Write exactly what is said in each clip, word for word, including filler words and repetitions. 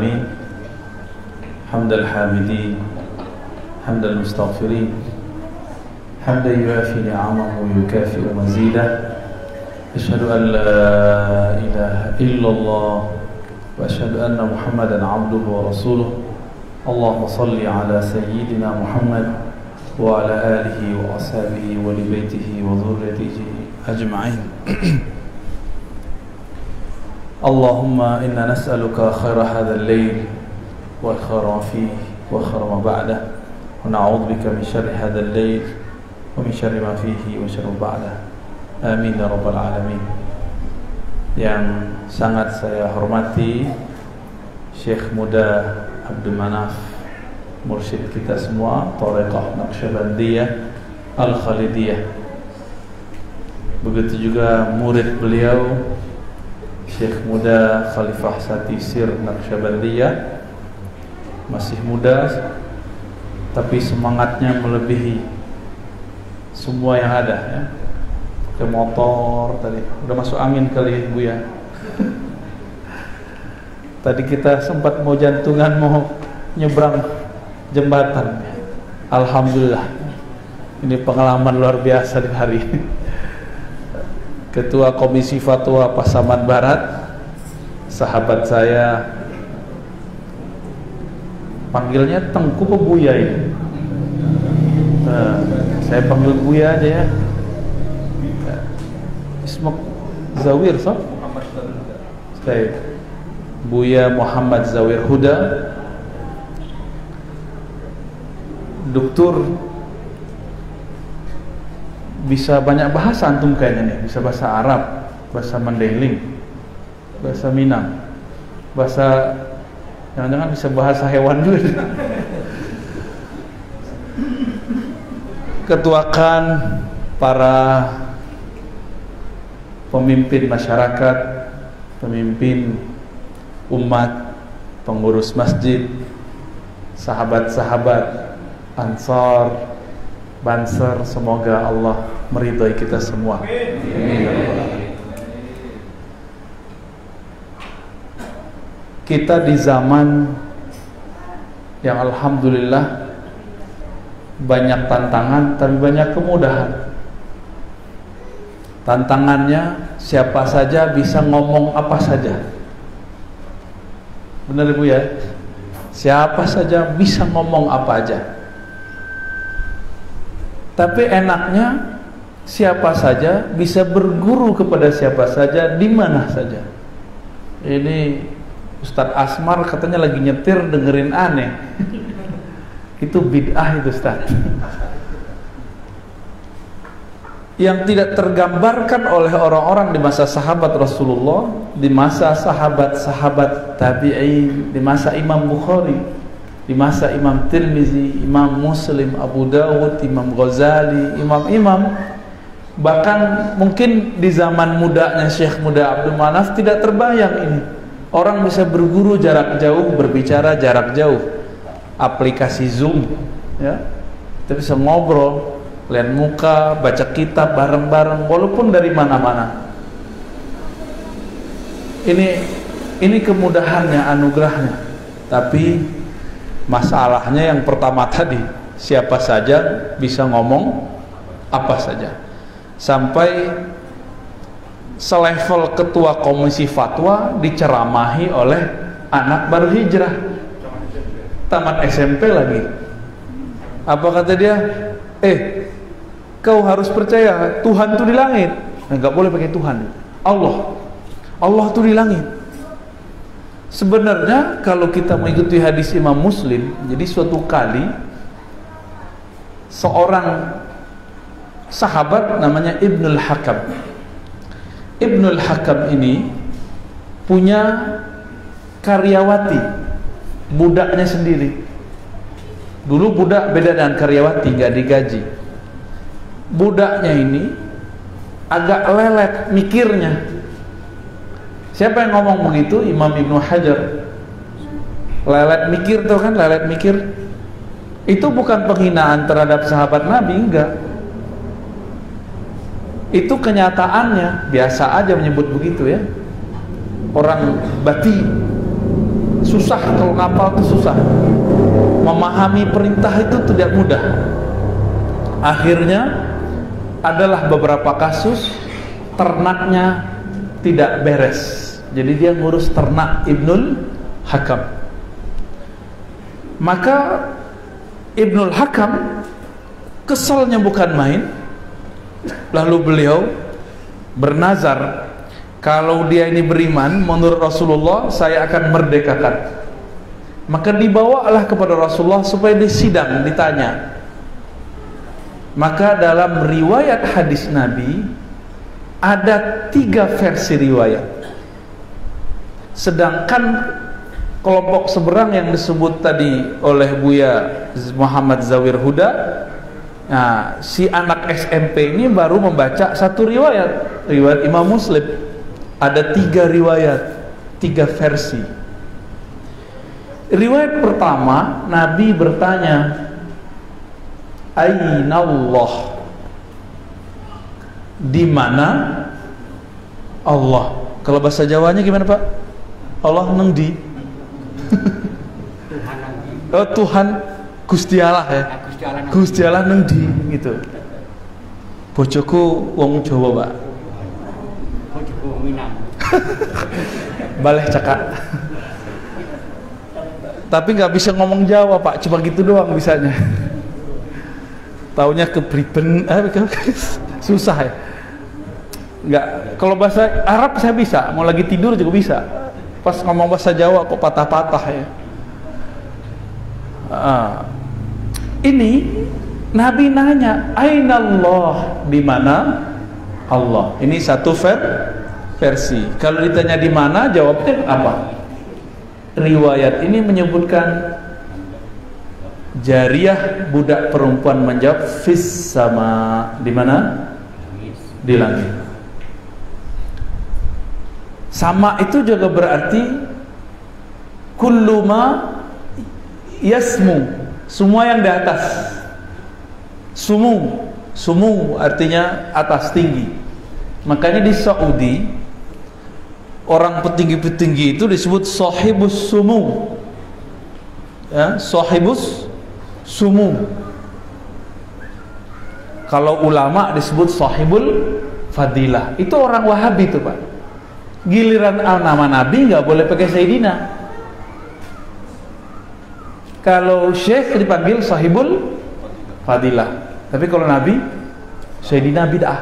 العالمين حمد الحامدين حمد المستغفرين حمدا يوافي نعمه ويكافئ مزيده أشهد أن لا إله إلا الله وأشهد أن محمدا عبده ورسوله اللهم صل على سيدنا محمد وعلى آله وأصحابه ولبيته وذريته أجمعين اللهم إنا نسألك خير هذا الليل وخير ما فيه وخير ما بعده ونعوذ بك من شر هذا الليل ومن شر ما فيه وشر ما بعده amin ya rabbal alamin. Yang sangat saya hormati Syekh Muda Abdul Manaf, mursyid kita semua Thariqah Naqsyabandiyah Al-Khalidiyah. Begitu juga murid beliau Syekh Muda Khalifah Satisir Naqsyabandiyah, masih muda tapi semangatnya melebihi semua yang ada ya. Ke motor tadi udah masuk angin kali Bu ya. Tadi kita sempat mau jantungan mau nyebrang jembatan. Alhamdulillah. Ini pengalaman luar biasa di hari ini. Ketua Komisi Fatwa Pasaman Barat, sahabat saya, panggilnya Tengku apa Buya ini? Nah, saya panggil Buya aja ya. Ismak Zawir so? Saya Buya Muhammad Zawir Huda, doktor, bisa banyak bahasa antum kayaknya nih, bisa bahasa Arab, bahasa Mandailing, bahasa Minang, bahasa jangan-jangan bisa bahasa hewan juga. Ketuakan para pemimpin masyarakat, pemimpin umat, pengurus masjid, sahabat-sahabat Ansar, Banser, semoga Allah meridhai kita semua. Amin. Kita di zaman yang alhamdulillah banyak tantangan tapi banyak kemudahan. Tantangannya siapa saja bisa ngomong apa saja. Benar Ibu ya? Siapa saja bisa ngomong apa aja. Tapi enaknya siapa saja bisa berguru kepada siapa saja di mana saja. Ini Ustadz Asmar katanya lagi nyetir dengerin aneh. Itu bid'ah itu Ustadz. Yang tidak tergambarkan oleh orang-orang di masa sahabat Rasulullah, di masa sahabat-sahabat tabi'in, di masa Imam Bukhari, di masa Imam Tirmizi, Imam Muslim, Abu Dawud, Imam Ghazali, imam-imam, bahkan mungkin di zaman mudanya Syekh Muda Abdul Manaf tidak terbayang ini. Orang bisa berguru jarak jauh, berbicara jarak jauh, aplikasi Zoom ya, kita bisa ngobrol lihat muka, baca kitab bareng-bareng walaupun dari mana-mana. Ini ini kemudahannya, anugerahnya. Tapi masalahnya yang pertama tadi, siapa saja bisa ngomong apa saja. Sampai selevel ketua komisi fatwa diceramahi oleh anak baru hijrah, tamat S M P lagi. Apa kata dia? Eh, kau harus percaya Tuhan tuh di langit. Enggak boleh pakai Tuhan, Allah. Allah tuh di langit. Sebenarnya kalau kita mengikuti hadis Imam Muslim, jadi suatu kali seorang sahabat namanya Ibnul Hakam. Ibnul Hakam ini punya karyawati, budaknya sendiri. Dulu budak beda dengan karyawati, nggak digaji. Budaknya ini agak lelet mikirnya. Siapa yang ngomong begitu? Imam Ibnu Hajar. Lelet mikir tuh kan, lelet mikir. Itu bukan penghinaan terhadap sahabat Nabi, enggak. Itu kenyataannya, biasa aja menyebut begitu ya. Orang bati, susah, kalau ngapal itu susah, memahami perintah itu tidak mudah. Akhirnya adalah beberapa kasus ternaknya tidak beres, jadi dia ngurus ternak Ibnul Hakam. Maka Ibnul Hakam keselnya bukan main, lalu beliau bernazar, kalau dia ini beriman menurut Rasulullah, saya akan merdekakan. Maka dibawalah kepada Rasulullah supaya disidang, ditanya. Maka dalam riwayat hadis Nabi ada tiga versi riwayat, sedangkan kelompok seberang yang disebut tadi oleh Buya Muhammad Zawir Huda, nah, si anak S M P ini baru membaca satu riwayat, riwayat Imam Muslim. Ada tiga riwayat, tiga versi. Riwayat pertama, Nabi bertanya, Aina Allah, di mana Allah? Kalau bahasa Jawanya gimana Pak? Allah neng di? Tuhan neng di. Oh Tuhan Gusti Allah ya. Gusti Allah neng di gitu. Bojoku wong Jawa Pak. Bojoku wong Minang. Baleh cakak. Tapi nggak bisa ngomong Jawa Pak, cuma gitu doang bisanya. Taunya kepriben, eh, susah ya. Nggak, kalau bahasa Arab saya bisa, mau lagi tidur juga bisa. Pas ngomong bahasa Jawa kok patah-patah ya. Uh, ini Nabi nanya, Aina Allah, di mana Allah? Ini satu ver versi. Kalau ditanya di mana, jawabnya apa? Riwayat ini menyebutkan Jariyah, budak perempuan, menjawab fis sama, di mana? Di langit. Sama itu juga berarti kullu ma yasmu, semua yang di atas. Sumu, sumu artinya atas, tinggi. Makanya di Saudi orang petinggi-petinggi itu disebut sahibus sumu. Ya, sahibus sumu. Kalau ulama disebut sahibul fadilah. Itu orang Wahabi itu Pak. Giliran nama Nabi nggak boleh pakai Sayyidina. Kalau Syekh dipanggil sahibul fadilah. Tapi kalau Nabi, Sayyidina bid'ah.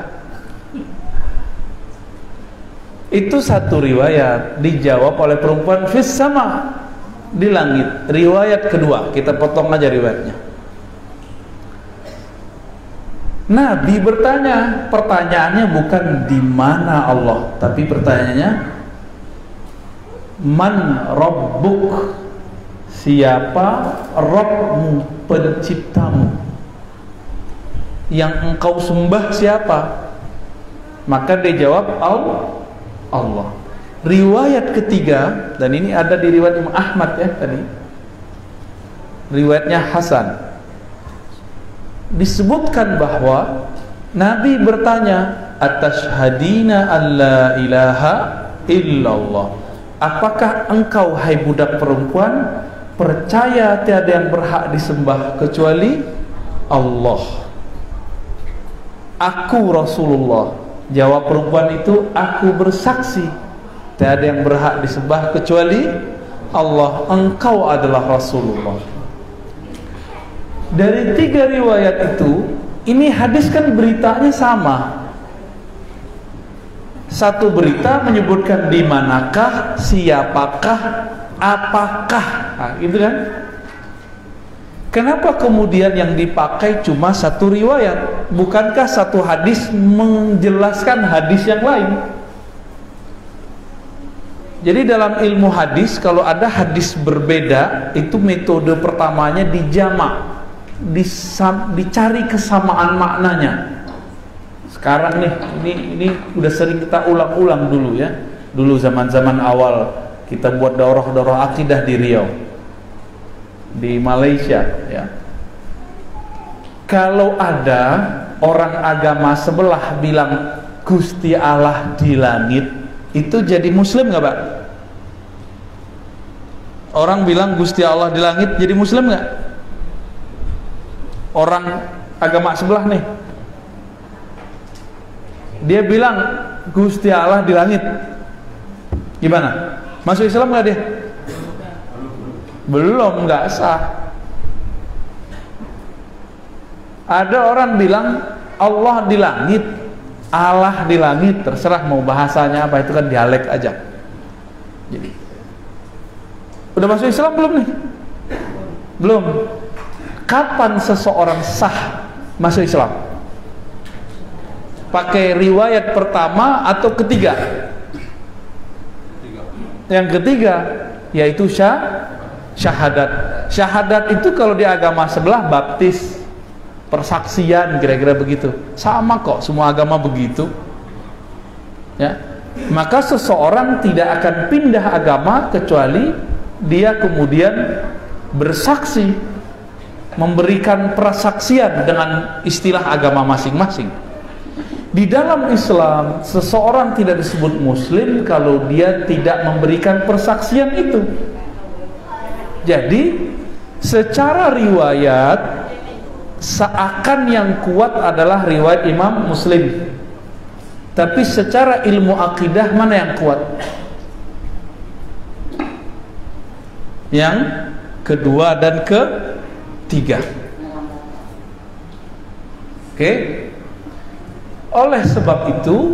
Itu satu riwayat, dijawab oleh perempuan fis sama, di langit. Riwayat kedua, kita potong aja riwayatnya. Nabi bertanya, pertanyaannya bukan di mana Allah, tapi pertanyaannya man rabbuk, siapa Rabbmu, penciptamu, yang engkau sembah siapa? Maka dia jawab Allah. Riwayat ketiga, dan ini ada di riwayat Imam Ahmad ya tadi, riwayatnya Hasan, disebutkan bahwa Nabi bertanya, atashhadina alla ilaha illallah, apakah engkau hai budak perempuan percaya tiada yang berhak disembah kecuali Allah? Aku Rasulullah. Jawab perempuan itu, aku bersaksi tiada yang berhak disembah kecuali Allah, engkau adalah Rasulullah. Dari tiga riwayat itu, ini hadis kan beritanya sama. Satu berita menyebutkan di manakah, siapakah, apakah, nah, gitu kan? Kenapa kemudian yang dipakai cuma satu riwayat? Bukankah satu hadis menjelaskan hadis yang lain? Jadi dalam ilmu hadis, kalau ada hadis berbeda, itu metode pertamanya dijamak, disam, dicari kesamaan maknanya. Sekarang nih, ini ini udah sering kita ulang-ulang dulu ya. Dulu zaman-zaman awal kita buat daurah-daurah akidah di Riau, di Malaysia ya. Kalau ada orang agama sebelah bilang Gusti Allah di langit, itu jadi muslim nggak Pak? Orang bilang Gusti Allah di langit, jadi muslim nggak? Orang agama sebelah nih, dia bilang Gusti Allah di langit, gimana? Masuk Islam nggak dia? Belum, nggak sah. Ada orang bilang Allah di langit, Allah di langit, terserah mau bahasanya apa, itu kan dialek aja. Jadi udah masuk Islam belum nih? Belum. Kapan seseorang sah masuk Islam? Pakai riwayat pertama atau ketiga? Yang ketiga, yaitu syah, syahadat. Syahadat itu kalau di agama sebelah baptis, persaksian, kira-kira begitu. Sama kok, semua agama begitu. Ya. Maka seseorang tidak akan pindah agama kecuali dia kemudian bersaksi, memberikan persaksian dengan istilah agama masing-masing. Di dalam Islam, seseorang tidak disebut muslim kalau dia tidak memberikan persaksian itu. Jadi, secara riwayat seakan yang kuat adalah riwayat Imam Muslim. Tapi secara ilmu akidah mana yang kuat? Yang kedua dan ketiga. Oke. Okay? Oleh sebab itu,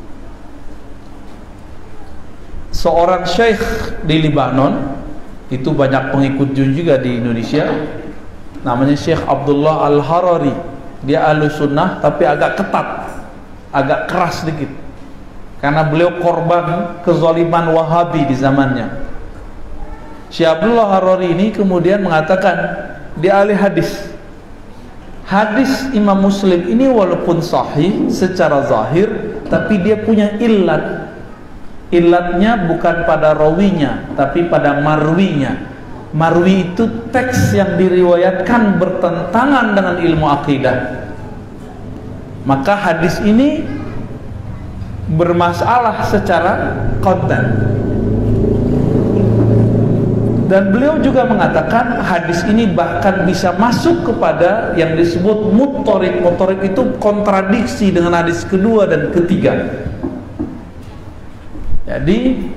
seorang syekh di Libanon, itu banyak pengikut juga di Indonesia, namanya Syekh Abdullah Al-Harari. Dia Ahlus Sunnah tapi agak ketat, agak keras sedikit, karena beliau korban kezaliman Wahabi di zamannya. Syekh Abdullah Harari ini kemudian mengatakan di ahli hadis, hadis Imam Muslim ini walaupun sahih secara zahir, tapi dia punya illat. Illatnya bukan pada rawinya, tapi pada marwinya. Marwi itu teks yang diriwayatkan bertentangan dengan ilmu akidah. Maka hadis ini bermasalah secara konten. Dan beliau juga mengatakan hadis ini bahkan bisa masuk kepada yang disebut mutorik. Mutorik itu kontradiksi dengan hadis kedua dan ketiga. Jadi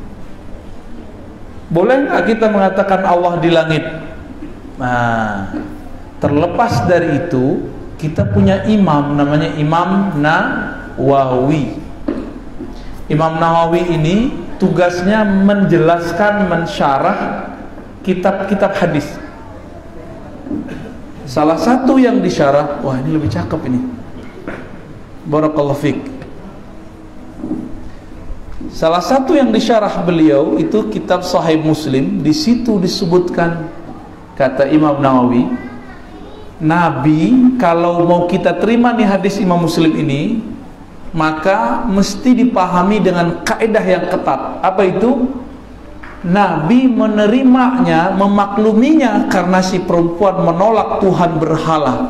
boleh nggak kita mengatakan Allah di langit? Nah, terlepas dari itu, kita punya imam namanya Imam Nawawi. Imam Nawawi ini tugasnya menjelaskan, mensyarah kitab-kitab hadis. Salah satu yang disyarah, wah ini lebih cakep ini. Barakallahu fiik. Salah satu yang disyarah beliau itu kitab Sahih Muslim. Di situ disebutkan, kata Imam Nawawi, Nabi kalau mau kita terima nih hadis Imam Muslim ini, maka mesti dipahami dengan kaidah yang ketat. Apa itu? Nabi menerimanya, memakluminya karena si perempuan menolak Tuhan berhala.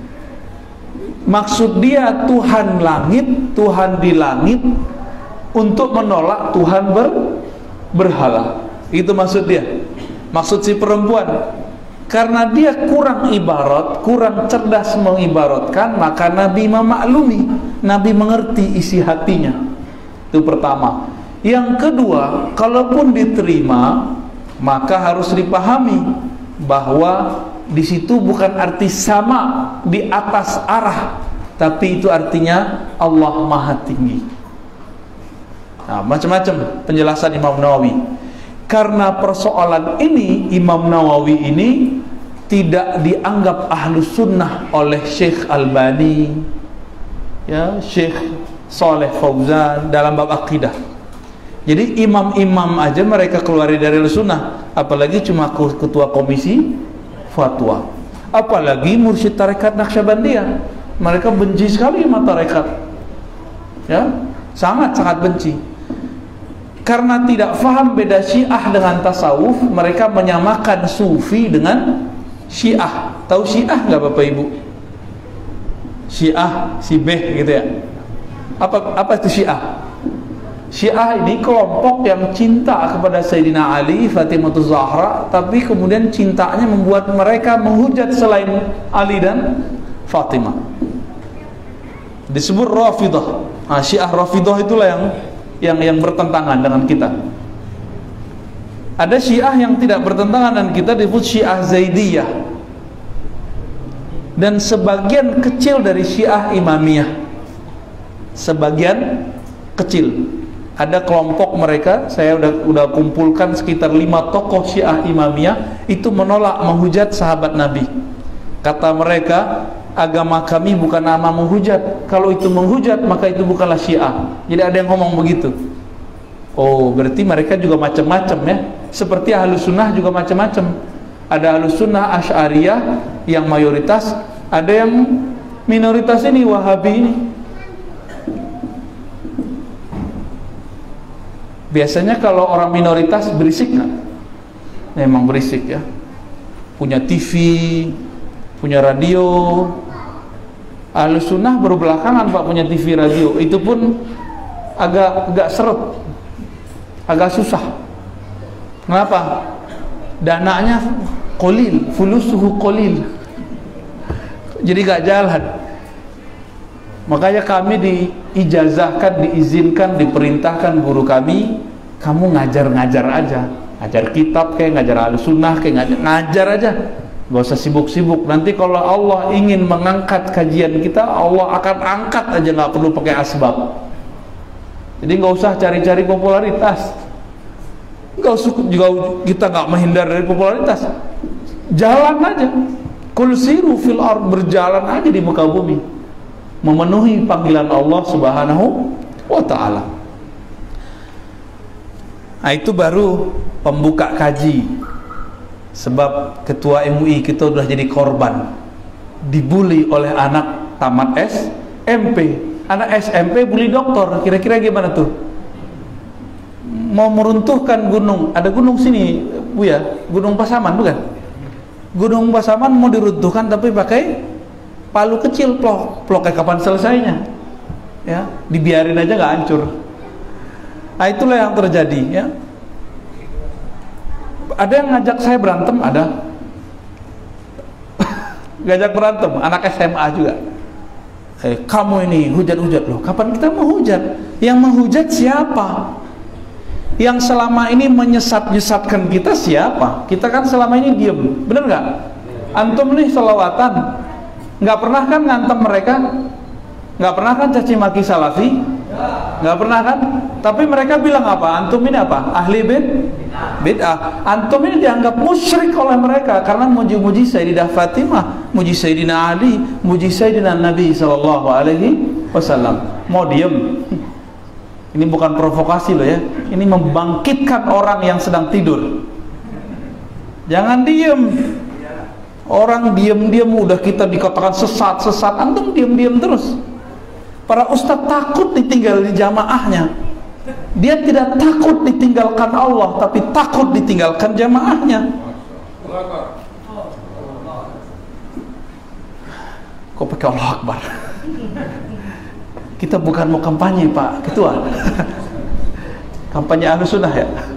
Maksud dia Tuhan langit, Tuhan di langit, untuk menolak Tuhan ber, berhala. Itu maksud dia. Maksud si perempuan. Karena dia kurang ibarat, kurang cerdas mengibaratkan, maka Nabi memaklumi, Nabi mengerti isi hatinya. Itu pertama. Yang kedua, kalaupun diterima, maka harus dipahami bahwa di situ bukan arti sama di atas arah, tapi itu artinya Allah Maha Tinggi. Nah, macam-macam penjelasan Imam Nawawi. Karena persoalan ini, Imam Nawawi ini tidak dianggap Ahlus Sunnah oleh Syekh Albani, ya, Syekh Saleh Fauzan dalam bab akidah. Jadi imam-imam aja mereka keluar dari Ahlus Sunnah, apalagi cuma ketua komisi fatwa, apalagi mursyid tarekat Naqsyabandiyah. Mereka benci sekali sama tarekat, ya, sangat-sangat benci. Karena tidak faham beda Syiah dengan tasawuf, mereka menyamakan Sufi dengan Syiah. Tahu Syiah nggak Bapak Ibu? Syiah, si Beh gitu ya. Apa apa itu Syiah? Syiah ini kelompok yang cinta kepada Sayyidina Ali, Fatimah Zahra, tapi kemudian cintanya membuat mereka menghujat selain Ali dan Fatimah. Disebut Rafidah. Nah, Syiah Rafidah itulah yang yang yang bertentangan dengan kita. Ada Syiah yang tidak bertentangan dengan kita, disebut Syiah Zaidiyah. Dan sebagian kecil dari Syiah Imamiyah. Sebagian kecil. Ada kelompok mereka, saya udah udah kumpulkan sekitar lima tokoh Syiah Imamiyah, itu menolak menghujat sahabat Nabi. Kata mereka, agama kami bukan nama menghujat. Kalau itu menghujat, maka itu bukanlah Syiah. Jadi ada yang ngomong begitu. Oh, berarti mereka juga macam-macam ya. Seperti Ahlus Sunnah juga macam-macam. Ada Ahlus Sunnah Asy'ariyah yang mayoritas, ada yang minoritas ini Wahabi ini. Biasanya kalau orang minoritas berisik nggak? Memang berisik ya. Punya T V, punya radio. Ahlus Sunnah baru belakangan Pak punya T V radio. Itu pun agak agak seret, agak susah. Kenapa? Dananya kolil, fulusuhu kolil. Jadi gak jalan. Makanya kami diijazahkan, diizinkan, diperintahkan guru kami, kamu ngajar-ngajar aja, ngajar kitab kayak, ngajar Ahlus Sunnah kayak, ngajar, ngajar aja, gak usah sibuk-sibuk. Nanti kalau Allah ingin mengangkat kajian kita, Allah akan angkat aja, gak perlu pakai asbab. Jadi gak usah cari-cari popularitas, gak usah juga kita gak menghindar dari popularitas, jalan aja, kul siru fil ard, berjalan aja di muka bumi, memenuhi panggilan Allah Subhanahu wa ta'ala. Nah, itu baru pembuka kaji. Sebab ketua M U I kita udah jadi korban, dibully oleh anak tamat S M P. Anak S M P bully doktor. Kira-kira gimana tuh? Mau meruntuhkan gunung. Ada gunung sini Bu ya, Gunung Pasaman bukan? Gunung Pasaman mau diruntuhkan tapi pakai palu kecil, plok, plok kayak kapan selesainya? Ya, dibiarin aja nggak hancur. Nah, itulah yang terjadi ya. Ada yang ngajak saya berantem, ada. Ngajak berantem, anak S M A juga. Eh, kamu ini hujat-hujat loh. Kapan kita mau hujat? Yang menghujat siapa? Yang selama ini menyesat-nyesatkan kita siapa? Kita kan selama ini diem, bener nggak? Antum nih selawatan, nggak pernah kan ngantem mereka, nggak pernah kan caci maki salafi, nggak pernah kan? Tapi mereka bilang apa? Antum ini apa? Ahli bid bid'ah. Antum ini dianggap musyrik oleh mereka karena muji-muji Sayyidah Fatimah, muji Sayyidina Ali, muji Sayyidina Nabi Sallallahu Alaihi Wasallam. Mau diem? Ini bukan provokasi loh ya. Ini membangkitkan orang yang sedang tidur. Jangan diem. Orang diam-diam udah kita dikatakan sesat-sesat, antum diam-diam terus. Para ustadz takut ditinggal di jamaahnya. Dia tidak takut ditinggalkan Allah, tapi takut ditinggalkan jamaahnya. Kok pakai Allah Akbar? Kita bukan mau kampanye Pak Ketua. Kampanye Ahlus Sunnah ya.